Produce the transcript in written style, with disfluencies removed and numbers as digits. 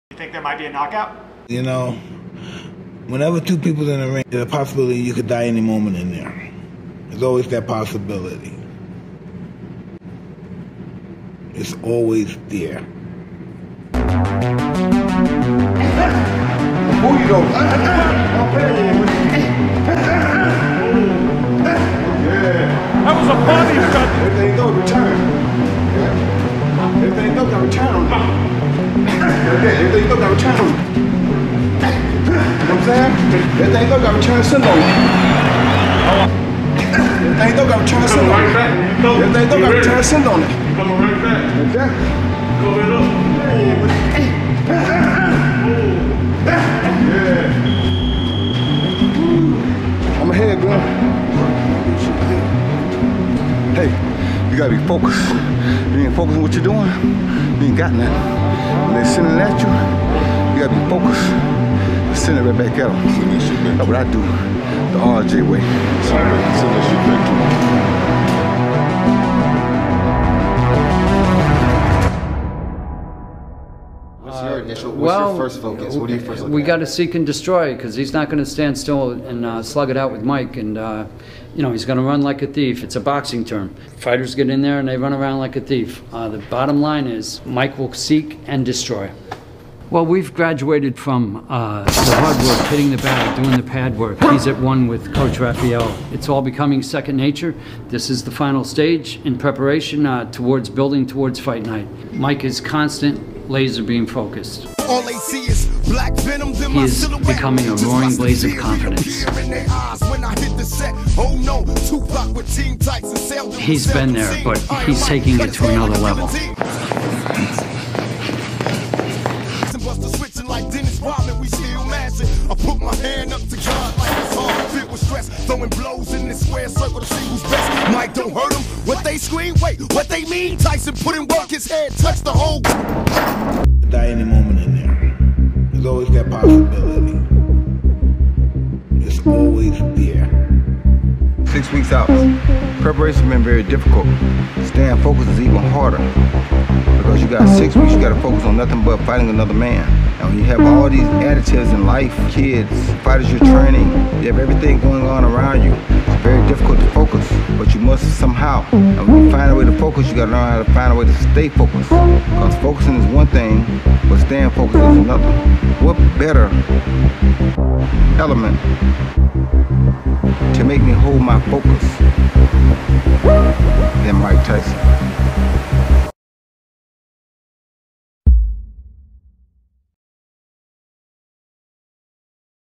You think there might be a knockout? You know, whenever two people in the ring, there's a possibility you could die any moment in there. There's always that possibility. It's always there. Who you know? That was a body shot. Everything go, return. Everything go, got return on it. Everything go, got return on it. You know what I'm saying? Everything go, got return send on it. Everything go, got return send on it. Everything go, got return send on it. Coming right back. Exactly. Go right up. I'm ahead, Glenn. Hey, you gotta be focused. You ain't focused on what you're doing, you ain't got nothing. When they're sending it at you, you gotta be focused. Send it right back at them. That's what I do, the RJ way. Send that shit back to them. What's your first focus? What do you first look we at? got to seek and destroy because he's not going to stand still and slug it out with Mike. And, you know, he's going to run like a thief. It's a boxing term. Fighters get in there and they run around like a thief. The bottom line is Mike will seek and destroy. Well, we've graduated from the hard work, hitting the bag, doing the pad work. He's at one with Coach Raphael. It's all becoming second nature. This is the final stage in preparation towards building towards fight night. Mike is constant, laser beam focused. All they see is black venom. He is becoming a roaring blaze of confidence. He's been there, but he's taking it to another level. I put my hand up to God like it's hard, filled with stress, throwing blows in this square circle to see who's best. Mike don't hurt him. What they scream? Wait, what they mean? Tyson put in work, his head touched the whole. Die any moment in there. There's always that possibility. It's always there. 6 weeks out. Preparation's been very difficult. Staying focused is even harder. Because you got 6 weeks, you got to focus on nothing but fighting another man. And when you have all these additives in life, kids, fighters you're training, you have everything going on around you, it's very difficult to focus. But you must somehow. And when you find a way to focus, you got to learn how to find a way to stay focused. Because focusing is one thing, but staying focused is another. What better element to make me hold my focus than Mike Tyson?